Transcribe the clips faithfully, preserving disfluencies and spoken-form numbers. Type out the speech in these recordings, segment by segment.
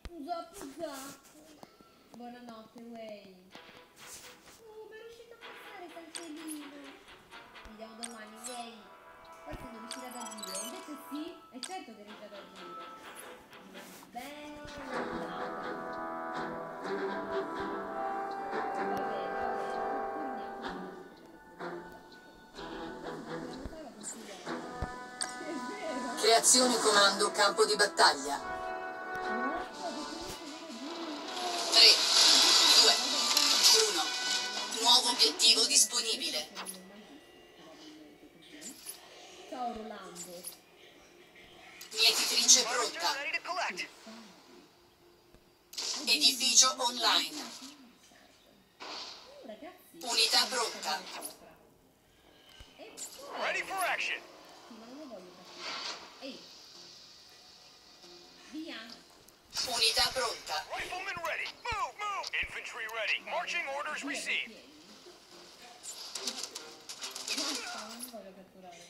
Zap zap. Buonanotte, Way. Oh, ma è riuscito a passare Santelino. Vediamo domani, Way. Forse non riuscirà ad agire. Invece sì, è certo che riuscirà ad agire. Una bella andata. Va bene, va bene. Torniamo. Creazione comando campo di battaglia. tre, due, uno. Nuovo obiettivo disponibile. Ciao Rolando. Mietitrice pronta. Edificio online. Unità pronta. Ready for action. Ehi. Via. Unità pronta. Rifleman ready. Move, move. Infantry ready. Marching orders received. Basta, non voglio catturare.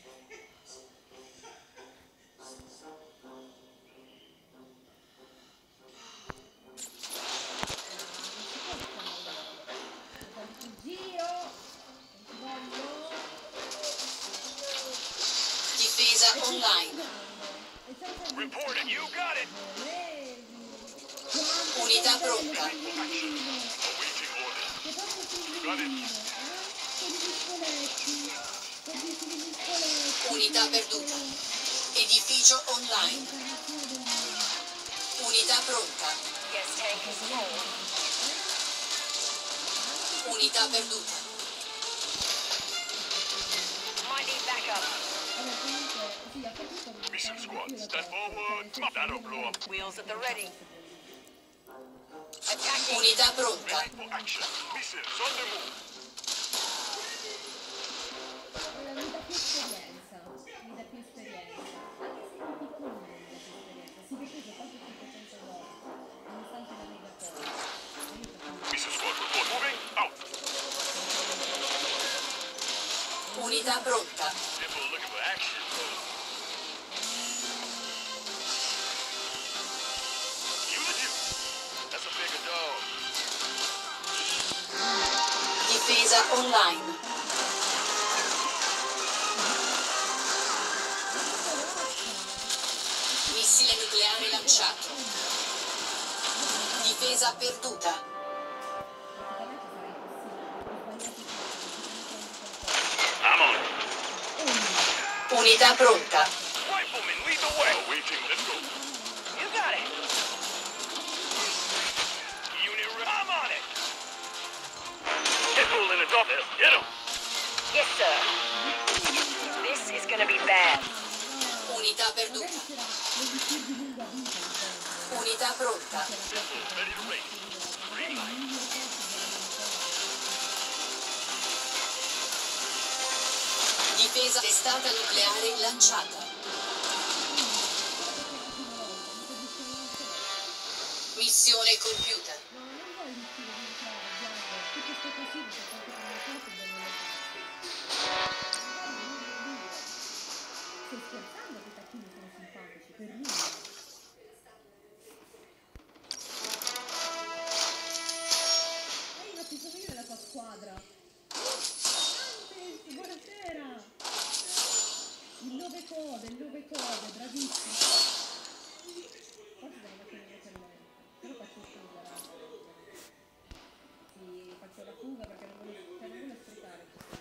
Giro. Voglio. Difesa online. Reporting. You got it. Unità pronta. Awaiting orders. Got it. Unità perduta. Edificio online. Unità pronta. Unità perduta. Mission squad, stand forward. That'll blow up. Wheels at the ready. Unità pronta. Ready for action. Missiles on the move. Mi dà più esperienza, mi dà più esperienza, anche se non piccolino mi dà più esperienza, si difende quasi cinquecento volte, nonostante la mega cosa. Mission squad report. Moving out. Unità pronta. People looking for action. You the dude. That's a bigger dog. Difesa online. Missile nucleare lanciato. Difesa perduta. I'm on it. Unità pronta. Rifleman, lead the way. Awaiting. Let's go. You got it. Unit re- I'm on it. Get rolling its office. Get him. Yes, sir. This is gonna be bad. Unità perduta. Unità pronta. Missiles ready to race. Green light. Difesa testata nucleare lanciata. Missione compiuta. No, non voglio uscire di entrare, Giacomo, tutto sto così, perché per me questo non lo Stai scherzando che i tacchini sono simpatici, per nulla. Ehi, ma ci sono io nella tua squadra. Antes, buonasera. Il nove code, il nove code, bravissimo. Forse devo mettere invece lei. Però faccio fuga, raga. Sì, faccio la fuga perché non voglio, cioè non voglio sprecare questo.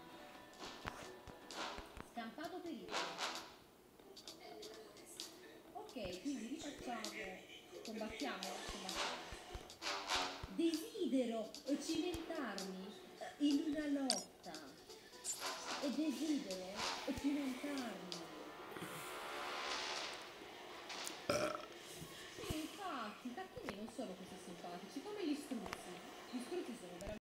Scampato pericolo. Ok, quindi rifacciamo. Combattiamo? Combattiamo. Desidero cimentarmi in una lotta. E desidero cimentarmi. Sì, infatti, i tacchini non sono così simpatici come gli struzzi. Gli struzzi sono veramente